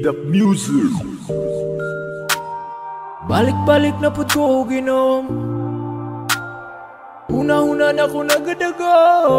Speed Up Music. Balik-balik na pud ko ginom, una-una na ko nagadaga.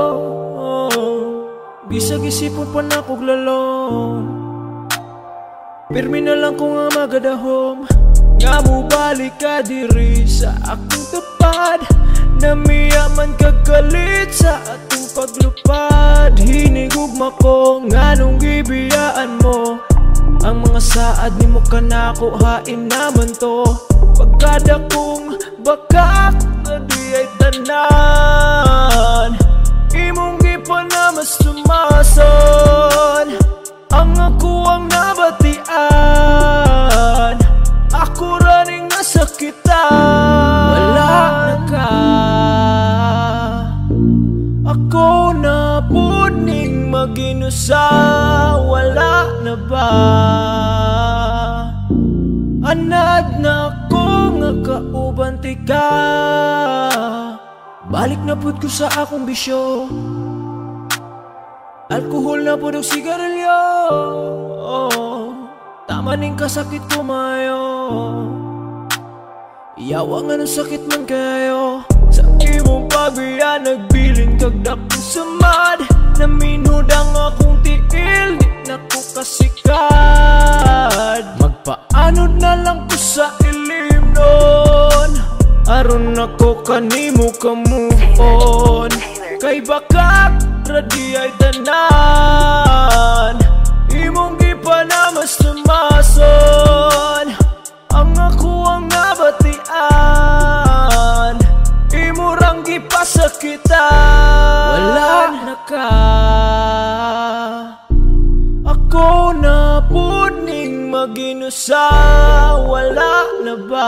Bisag isipon pa na kog lalong, pirmi na lang ko nga magadahom. Nga mo balik ka diri sa akong tupad, namiyaman kagalit sa atong paglupad. Hinigugma ko nga nung gibiyaan mo, ang mga saad ni mo kanako hain naman to. Pagkada kong bakak na di ay tanan, imong gipa na mas sumason. Ang ako ang nabatian, ako raning nasakitan. Wala na ka, ako na puning maginusa. Wala na ba, anad na ko nga kaubanti ka. Balik na pud ko sa akong bisyo, alkohol na pud og sigarilyo. Tama ning kasakit ko mayo, iyawa nga ng sakit man kayo. Sa imong pabiya nagbilin kag dakong samad, naminhod ang akong tiil, di na ko kasikad. Magpaanod na lang ko sa ilim nun, aron ako kanimo ka move on. Kay bakak radi ay tanan, imong gipa na mas tumason. Ang ako ang nabatian, imo rang gipasakitan. Wala na ka, ako na puning maginusa. Wala na ba,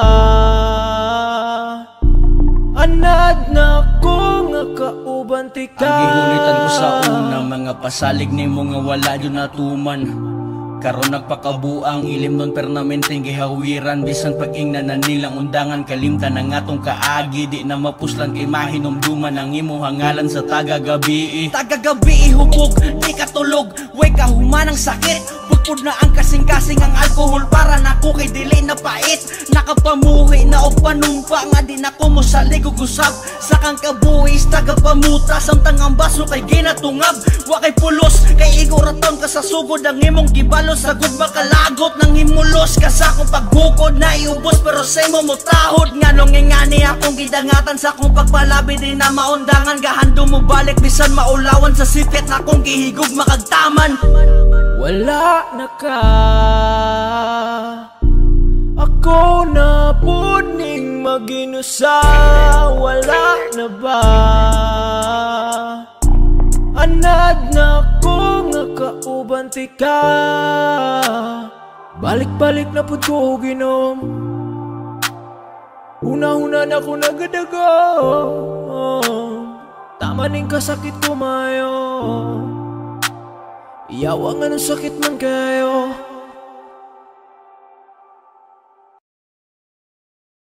anad na ko nga kaubanti ka. Ang gihulitan ko sa una, mga pasalig ni mo nga wala yun natuman. Karon nagpakabuang ilim nun pernamenteng gihawiran. Bisan pag-ingna na nilang undangan, kalimtan ang atong kaagi. Di na mapuslan kay mahinumduman ang imo hangalan sa tagagabi. Tagagabi hubog, di katulog, way kahuman ang sakit. Bukod na ang kasing-kasing ang alkohol para nako kay dili na pait. Nakapamuhi na og panumpa nga di nako mo salig ug usab. Sa kang kabuhis tagapamuta samtang ang baso kay ginatungab. Wa kay pulos kay iguraton ka sa sugod ang imong gibalos. Sagod makalagot nang himulos ka sa akong paghukod na iubos pero sa imo mo tahod. Nga nung ingani akong gidangatan sa akong pagpalabi di na maundangan. Gahando mo balik bisan maulawan sa sipit na akong gihigog makagtaman. Wala na ka, ako na puning maginusa. Wala na ba, anad na ko nga kaubanti ka. Balik-balik na pud ko ginom, una-una na ko nagadaga. Tama ning kasakit ko mayo, iyawa nga ng sakit man kayo.